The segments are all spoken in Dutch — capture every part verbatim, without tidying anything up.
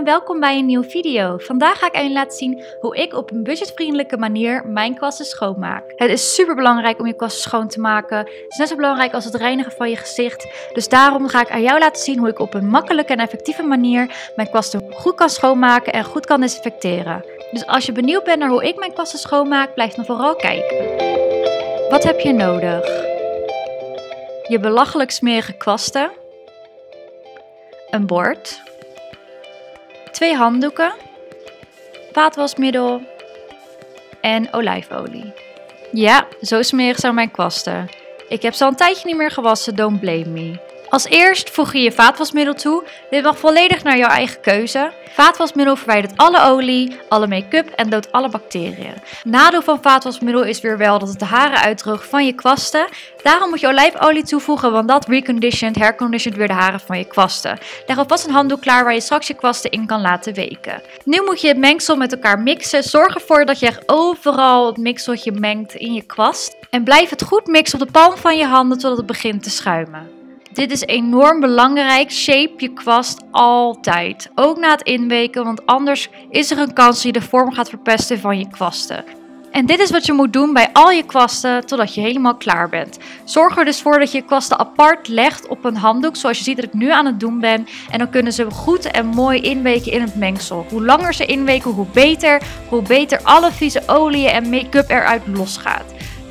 welkom bij een nieuwe video. Vandaag ga ik aan jullie laten zien hoe ik op een budgetvriendelijke manier mijn kwasten schoonmaak. Het is super belangrijk om je kwasten schoon te maken. Het is net zo belangrijk als het reinigen van je gezicht. Dus daarom ga ik aan jou laten zien hoe ik op een makkelijke en effectieve manier mijn kwasten goed kan schoonmaken en goed kan desinfecteren. Dus als je benieuwd bent naar hoe ik mijn kwasten schoonmaak, blijf dan vooral kijken. Wat heb je nodig? Je belachelijk smerige kwasten. Een bord. Twee handdoeken, vaatwasmiddel en olijfolie. Ja, zo smerig zijn mijn kwasten. Ik heb ze al een tijdje niet meer gewassen, don't blame me. Als eerst voeg je je vaatwasmiddel toe. Dit mag volledig naar jouw eigen keuze. Vaatwasmiddel verwijdert alle olie, alle make-up en doodt alle bacteriën. Nadeel van vaatwasmiddel is weer wel dat het de haren uitdroogt van je kwasten. Daarom moet je olijfolie toevoegen, want dat reconditioned, herconditioned weer de haren van je kwasten. Leg alvast een handdoek klaar waar je straks je kwasten in kan laten weken. Nu moet je het mengsel met elkaar mixen. Zorg ervoor dat je echt overal het mixeltje mengt in je kwast. En blijf het goed mixen op de palm van je handen totdat het begint te schuimen. Dit is enorm belangrijk. Shape je kwast altijd. Ook na het inweken, want anders is er een kans dat je de vorm gaat verpesten van je kwasten. En dit is wat je moet doen bij al je kwasten totdat je helemaal klaar bent. Zorg er dus voor dat je je kwasten apart legt op een handdoek, zoals je ziet dat ik nu aan het doen ben. En dan kunnen ze goed en mooi inweken in het mengsel. Hoe langer ze inweken, hoe beter. Hoe beter alle vieze oliën en make-up eruit losgaat.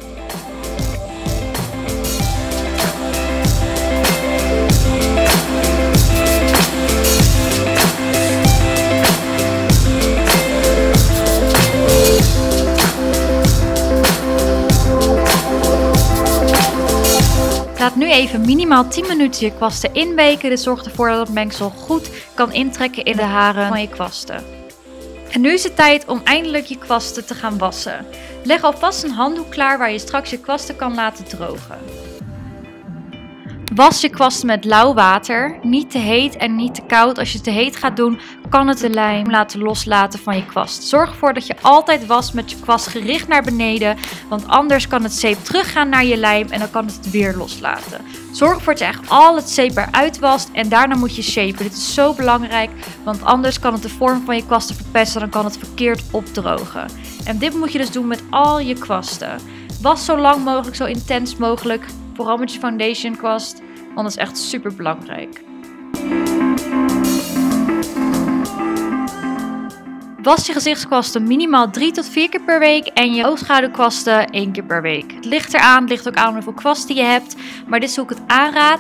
Laat nu even minimaal tien minuten je kwasten inweken. Dit zorgt ervoor dat het mengsel goed kan intrekken in de haren van je kwasten. En nu is het tijd om eindelijk je kwasten te gaan wassen. Leg alvast een handdoek klaar waar je straks je kwasten kan laten drogen. Was je kwasten met lauw water, niet te heet en niet te koud. Als je het te heet gaat doen, kan het de lijm laten loslaten van je kwast. Zorg ervoor dat je altijd wast met je kwast gericht naar beneden, want anders kan het zeep teruggaan naar je lijm en dan kan het het weer loslaten. Zorg ervoor dat je echt al het zeep eruit wast en daarna moet je shapen. Dit is zo belangrijk, want anders kan het de vorm van je kwasten verpesten, dan kan het verkeerd opdrogen. En dit moet je dus doen met al je kwasten. Was zo lang mogelijk, zo intens mogelijk, vooral met je foundation kwast, want dat is echt super belangrijk. Was je gezichtskwasten minimaal drie tot vier keer per week en je oogschaduwkwasten één keer per week. Het ligt eraan, het ligt ook aan hoeveel kwasten je hebt, maar dit is hoe ik het aanraad.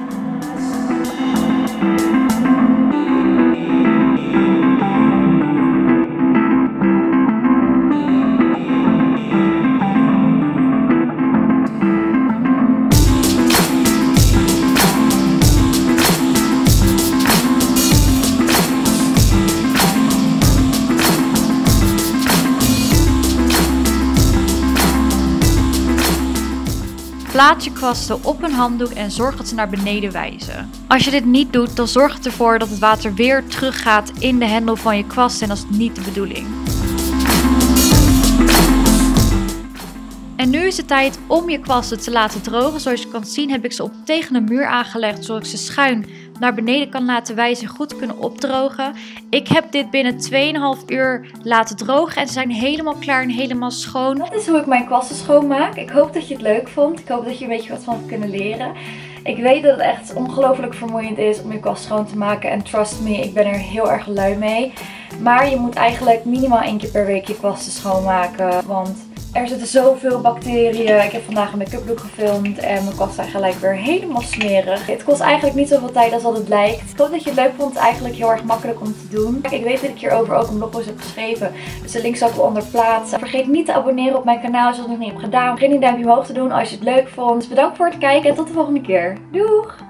Plaats je kwasten op een handdoek en zorg dat ze naar beneden wijzen. Als je dit niet doet, dan zorgt het ervoor dat het water weer teruggaat in de hendel van je kwast en dat is niet de bedoeling. En nu is het tijd om je kwasten te laten drogen. Zoals je kan zien heb ik ze op tegen de muur aangelegd, zodat ik ze schuin naar beneden kan laten wijzen en goed kunnen opdrogen. Ik heb dit binnen twee komma vijf uur laten drogen en ze zijn helemaal klaar en helemaal schoon. Dat is hoe ik mijn kwasten schoonmaak. Ik hoop dat je het leuk vond. Ik hoop dat je een beetje wat van hebt kunnen leren. Ik weet dat het echt ongelooflijk vermoeiend is om je kwast schoon te maken. En trust me, ik ben er heel erg lui mee. Maar je moet eigenlijk minimaal één keer per week je kwasten schoonmaken. Want er zitten zoveel bacteriën. Ik heb vandaag een make-up look gefilmd en mijn kwasten zijn gelijk weer helemaal smerig. Het kost eigenlijk niet zoveel tijd als dat het lijkt. Ik hoop dat je het leuk vond. Het is eigenlijk heel erg makkelijk om te doen. Ik weet dat ik hierover ook een blogpost heb geschreven. Dus de link zal ik wel onder plaatsen. Vergeet niet te abonneren op mijn kanaal als je dat nog niet hebt gedaan. Vergeet niet een duimpje omhoog te doen als je het leuk vond. Dus bedankt voor het kijken en tot de volgende keer. Doeg!